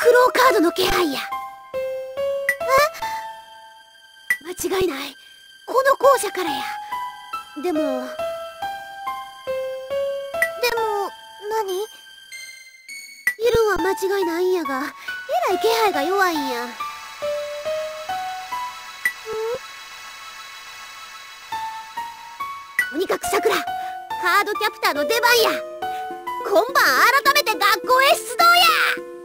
クローカードの気配や。間違いない。この校舎からや。でも何？ いるんは間違いないんやが、えらい気配が弱いんや。とにかくさくら、カードキャプターの出番や。今晩改めて学校へ出動や。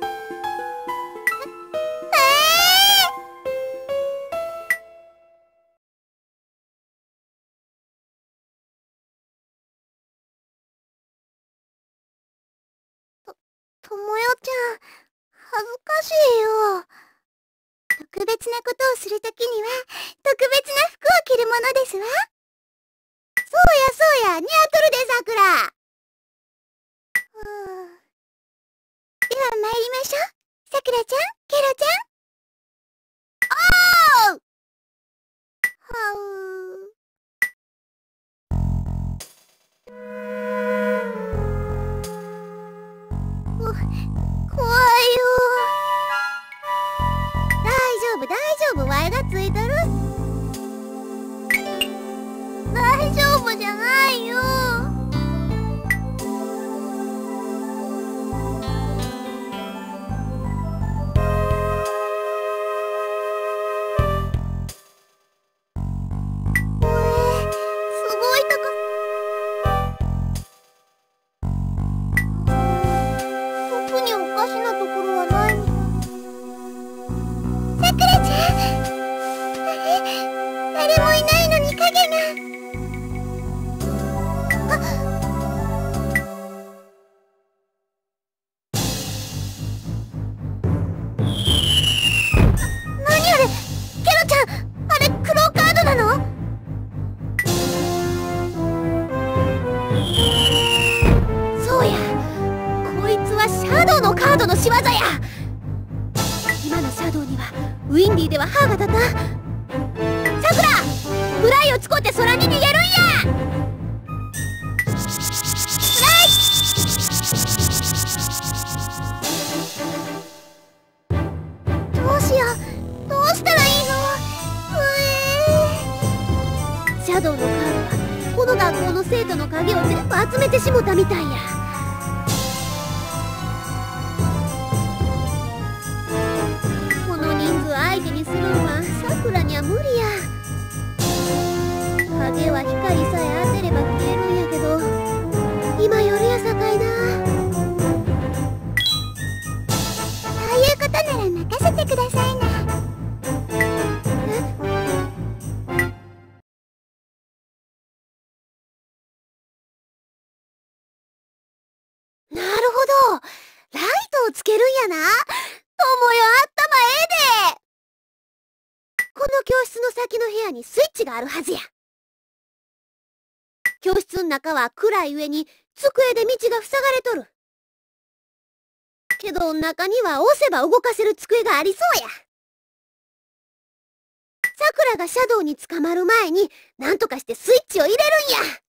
ともよちゃん、恥ずかしいよ。特別なことをするときには、特別な服を着るものですわ。そうや、似合っとるで、さくら。では参りましょう。さくらちゃん、ケロちゃん。おー！はう。怖いよ。大丈夫、ワイがついとる。大丈夫じゃないよ。すごい特におかしなところはないみたい。さくらちゃん、誰もいないのに影が。何あれ、ケロちゃん、あれクローカードなの？ そうや、こいつはシャドウのカードの仕業や。今のシャドウにはウィンディでは歯が立たん。さくら、フライを使って空に逃げるんや。フライ！ どうしよう、どうしたらいいの？ シャドウのカードはこの学校の生徒の影を全部集めてしもたみたいや。この人数相手にするんはさくらには無理や。影は光さえ当てれば消えるんやけど、今夜やさかいな。 そういうことなら任せてくださいな。 なるほど、ライトをつけるんやな。ともよ、頭ええで。この教室の先の部屋にスイッチがあるはずや。教室の中は暗い上に机で道が塞がれとる。けど中には押せば動かせる机がありそうや。さくらがシャドウに捕まる前に何とかしてスイッチを入れるんや。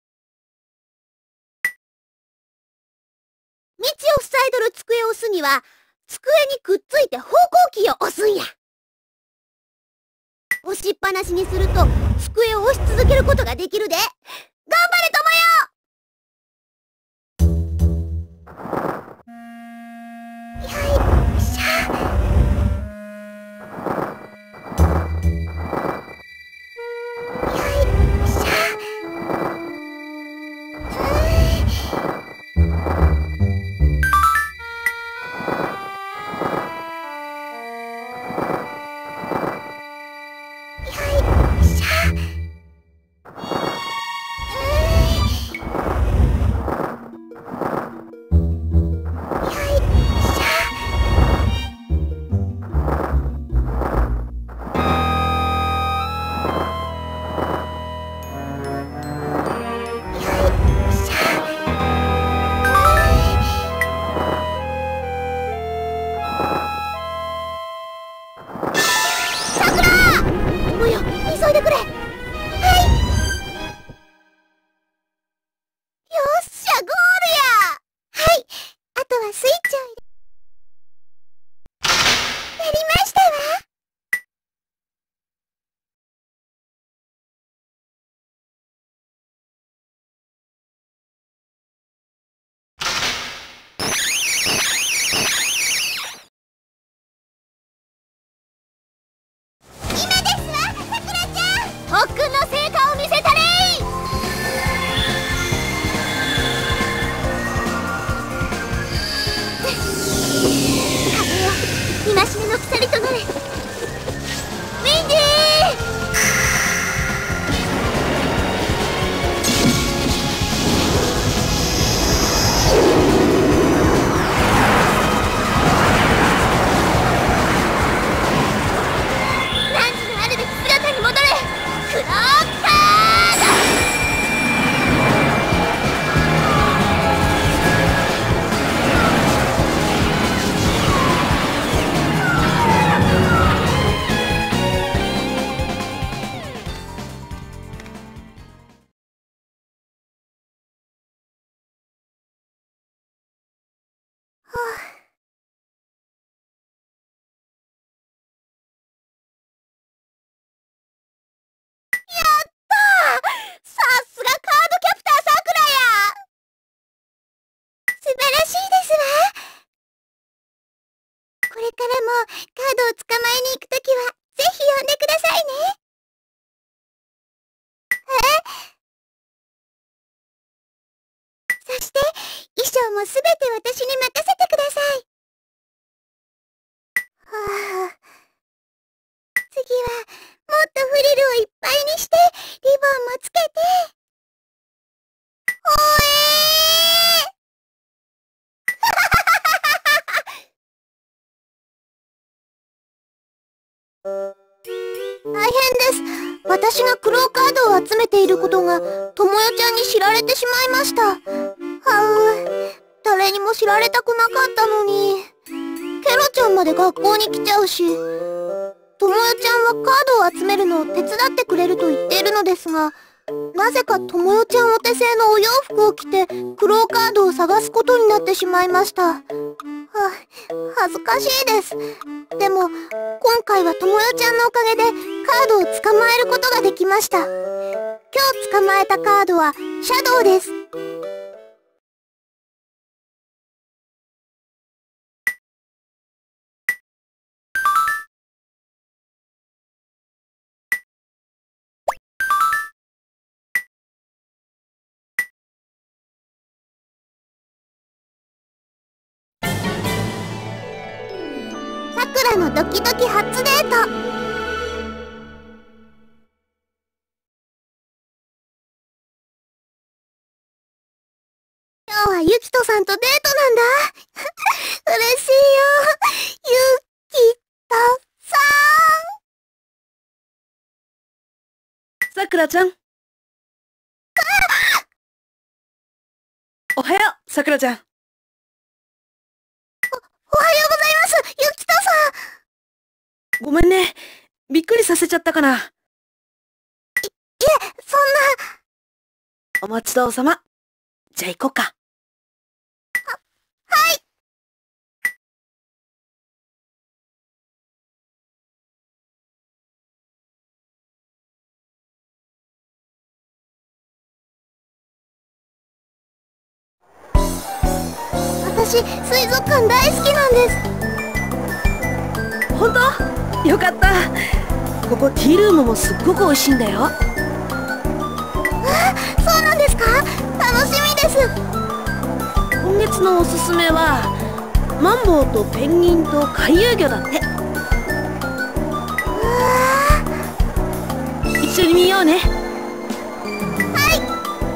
道を塞いどる机を押すには、机にくっついて方向キーを押すんや。押しっぱなしにすると机を押し続けることができるで。頑張れ、ともよ。 よいしょ。よいしょ。よいしょ。 さすがカードキャプターさくらや。 素晴らしいですわ。これからもカードを捕まえに行くときはぜひ呼んでくださいね。そして衣装もすべて私に任せてください。はあ、次はもっとフリルをいっぱいにしてリボンもつけて。お大変です。私がクローカードを集めていることがともよちゃんに知られてしまいました。はう、誰にも知られたくなかったのに。ケロちゃんまで学校に来ちゃうし、ともよちゃんはカードを集めるのを手伝ってくれると言っているのですが、なぜかともよちゃんお手製のお洋服を着てクローカードを探すことになってしまいました。恥ずかしいです。でも今回はともよちゃんのおかげでカードを捕まえることができました。今日捕まえたカードはシャドウです。さくらのドキドキ初デート。今日はゆきとさんとデートなんだ。嬉しいよ、ゆきとさん。さくらちゃん。おはよう、さくらちゃん。 おはようございます、ゆきとさん。 ごめんね。びっくりさせちゃったかな。 いえ、そんな。 お待ちどうさま。じゃあ行こうか。 はい。私、水族館大好きなんです。 ほんと？よかった。ここティールームもすっごく美味しいんだよ。 そうなんですか？楽しみです。 今月のおすすめはマンボウとペンギンと回遊魚だって。一緒に見ようね。 はい。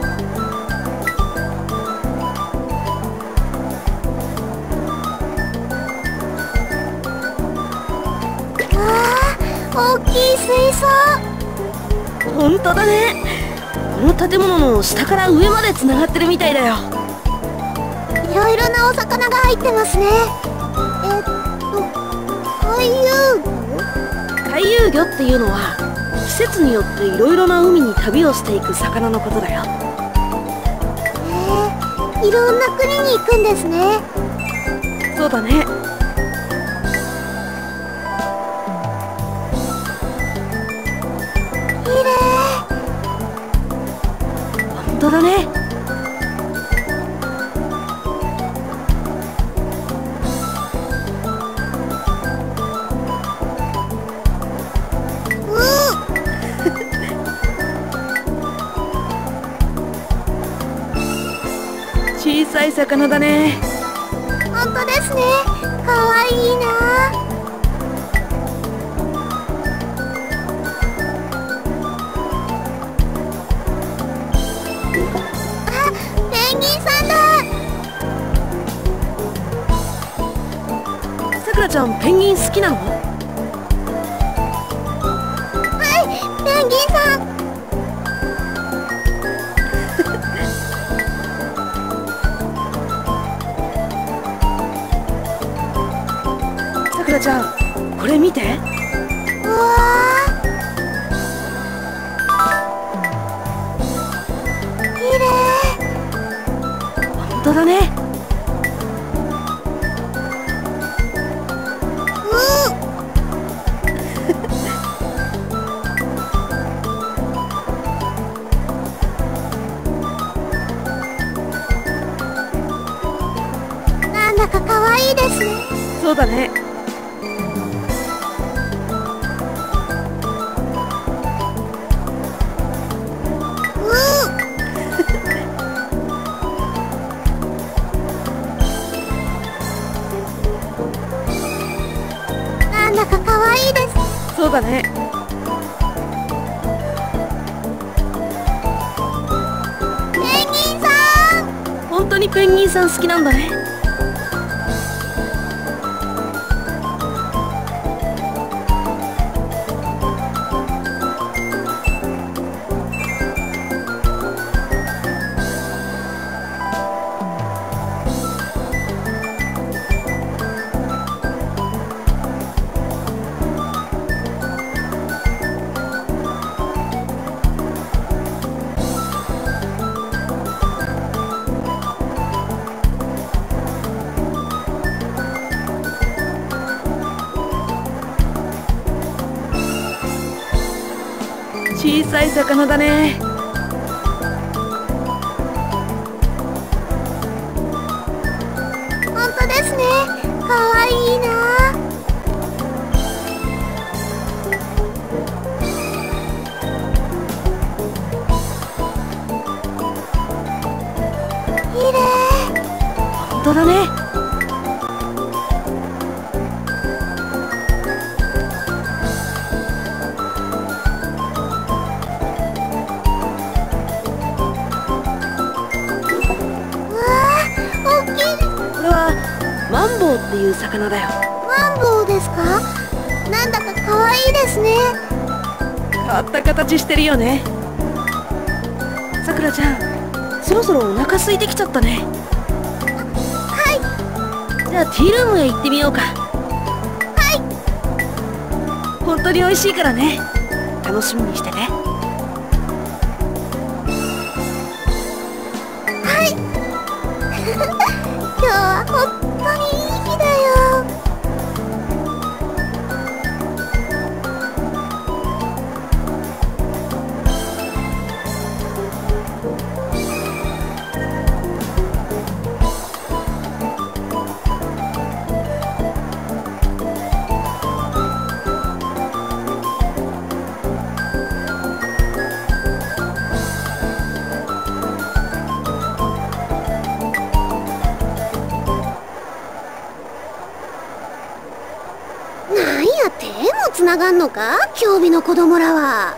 大きい水槽。 ほんとだね。この建物の下から上までつながってるみたいだよ。 いろいろなお魚が入ってますね。回遊魚？ 回遊魚っていうのは季節によっていろいろな海に旅をしていく魚のことだよ。 へえ、いろんな国に行くんですね。 そうだね。 きれい。 ほんとだね。小さい魚だね。 本当ですね。かわいいな。あ、ペンギンさんだ。 さくらちゃん、ペンギン好きなの？ はい、ペンギンさん。 さくらちゃん、これ見て。 うわー、きれい。 ほんとだね。 だか可愛いですね。 そうだね。 なんだか可愛いです。 そうだね。 ペンギンさん。 本当にペンギンさん好きなんだね。小さい魚だね。 本当ですね。可愛いな。綺麗。 本当だね。これはマンボウっていう魚だよ。 マンボウですか？なんだか可愛いですね。 変わった形してるよね。さくらちゃん、そろそろお腹空いてきちゃったね。 はい。 じゃあティールームへ行ってみようか。本当に美味しいからね。楽しみにしてて。 今日は本当にいい日だよ。なんや手もつながんのか、興味の子供らは。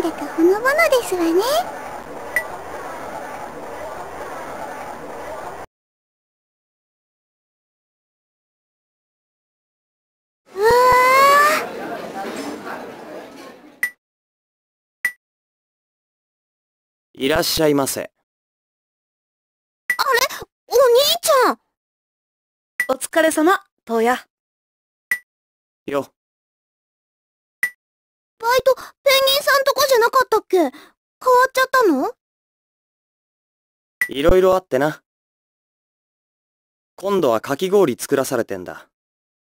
だかほのぼのですわね。うわいらっしゃいませ。 お兄ちゃん。 お疲れ様、トウヤ。 よ。 バイト、ペンギンさんとこじゃなかったっけ？変わっちゃったの？ いろいろあってな。今度はかき氷作らされてんだ。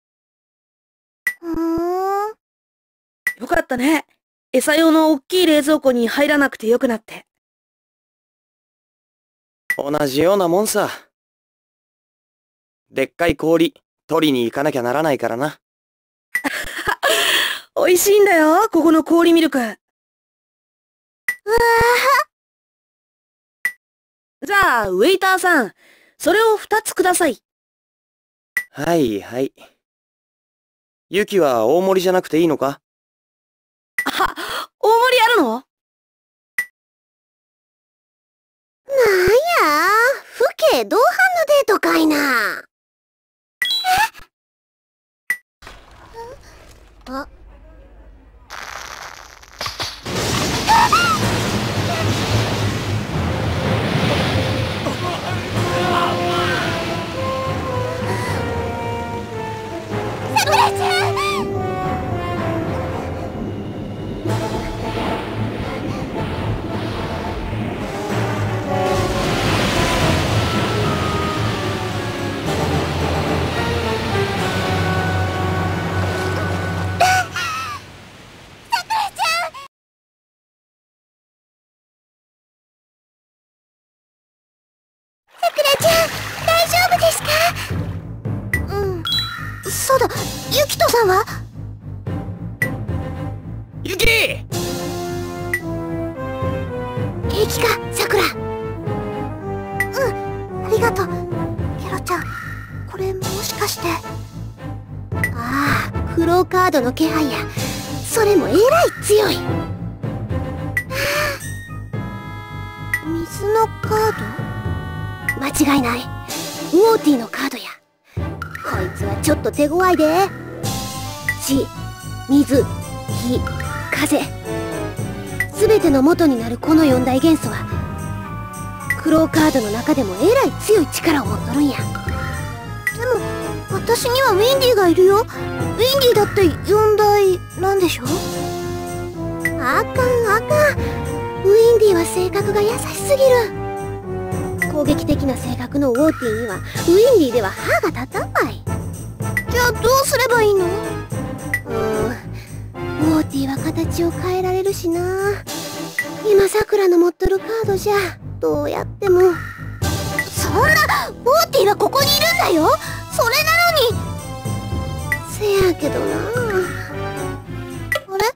よかったね。餌用の大きい冷蔵庫に入らなくてよくなって。 同じようなもんさ。でっかい氷、取りに行かなきゃならないからな。 美味しいんだよ、ここの氷ミルク。うわぁ。じゃあ、ウェイターさん、それを2つください。 はいはい。ユキは大盛りじゃなくていいのか？ あ、大盛りあるの？ なんや、父兄同伴のデートかいな。あ。さくらちゃん。さくらちゃん、大丈夫ですか？うん。そうだ、ユキトさんは？ ユキ！ 平気か、さくら。うん、ありがとう。ケロちゃん、これもしかして。ああ、クローカードの気配や。それもえらい強い。水のカード？間違いない。ウォーティのカードや。こいつはちょっと手強いで。地、水、火、風。すべての元になるこの4大元素は、クローカードの中でもえらい強い力を持っとるんや。でも、私にはウィンディがいるよ。ウィンディだって4大なんでしょ？あかんあかん。ウィンディは性格が優しすぎる。攻撃的な性格のウォーティにはウィンディでは歯が立たんわい。じゃあどうすればいいの？ウォーティは形を変えられるしな。今さくらの持っとるカードじゃどうやっても。そんな、ウォーティはここにいるんだよ。それなのに。せやけどな。あれ？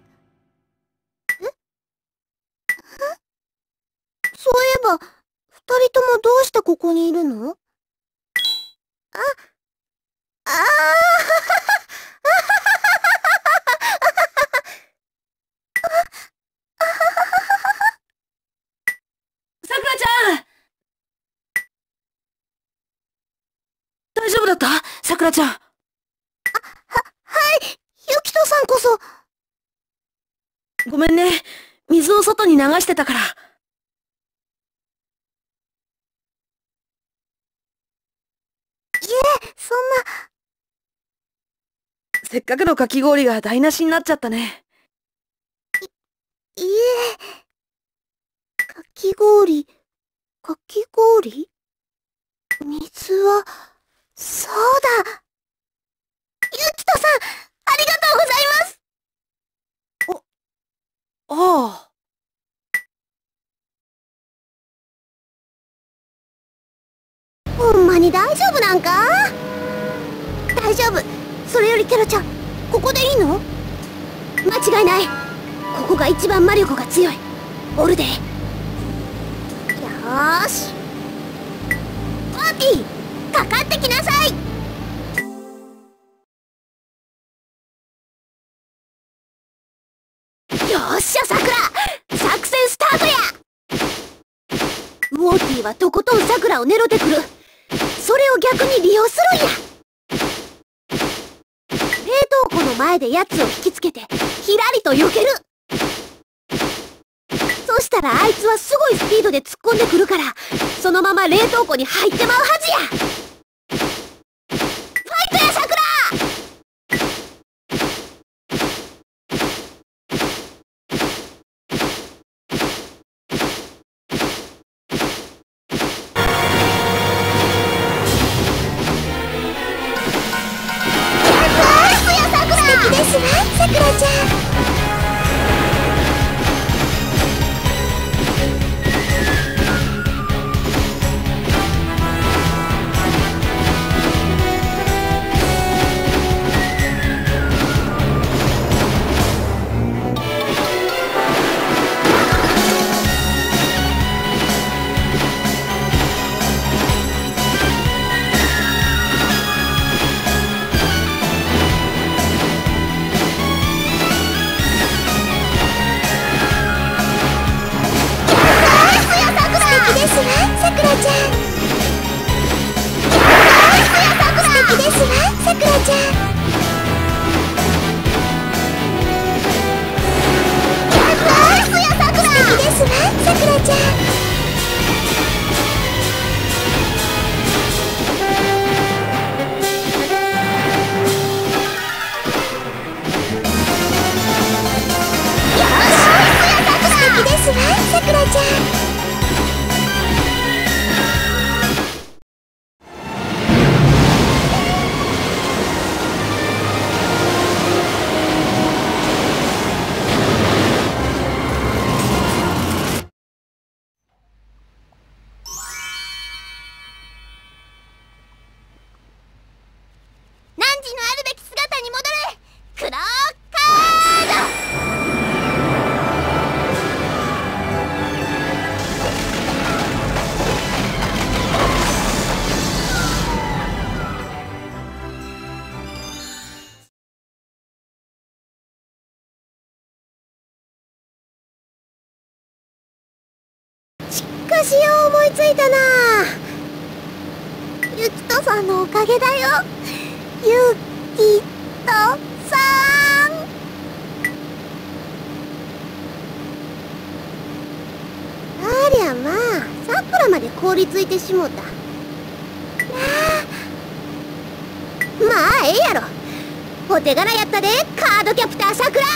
そういえば二人ともどうしてここにいるの？あ、ああさくらちゃん！大丈夫だった？さくらちゃん。 はい、ユキトさんこそ。 ごめんね。水を外に流してたから。 そんな。 せっかくのかき氷が台無しになっちゃったね。 いえ。かき氷、かき氷？水は、そうだ。ユキトさん、ありがとうございます。 ああ。 ほんまに大丈夫なんか？大丈夫。それよりケロちゃん、ここでいいの？間違いない。ここが一番魔力が強い。おるで。よーし。パーティー、かかってきなさい。よっしゃ、さくら。 ティはとことんさくらを狙ってくる。それを逆に利用するんや。冷凍庫の前でやつを引きつけてひらりと避ける。そしたらあいつはすごいスピードで突っ込んでくるから、そのまま冷凍庫に入ってまうはずや。ファイトやさくら。 素敵ですわ、さくらちゃん。さくらちゃん。素敵ですわ、さくらちゃん。素敵ですわ、さくらちゃん。しよう思いついたな。ゆきとさんのおかげだよ。ゆきとさん。ありゃまあ、さくらまで凍りついてしもた。まあええやろ。お手柄やったで、カードキャプターさくら。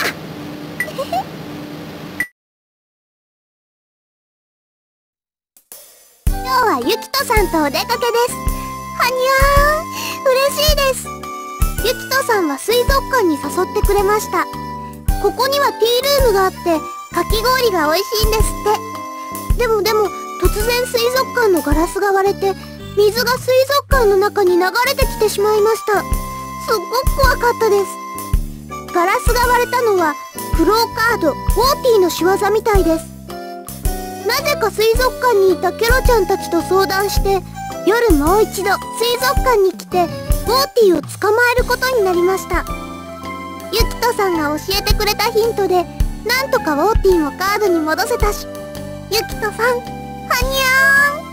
今日はゆきとさんとお出かけです。はにゃーん、嬉しいです。ゆきとさんは水族館に誘ってくれました。ここにはティールームがあってかき氷が美味しいんですって。でも突然水族館のガラスが割れて水が水族館の中に流れてきてしまいました。すっごく怖かったです。ガラスが割れたのはクローカードウォーティーの仕業みたいです。なぜか水族館にいたケロちゃんたちと相談して夜もう一度水族館に来てウォーティーを捕まえることになりました。ゆきとさんが教えてくれたヒントでなんとかウォーティーもカードに戻せたし、ゆきとさん、はにゃーん。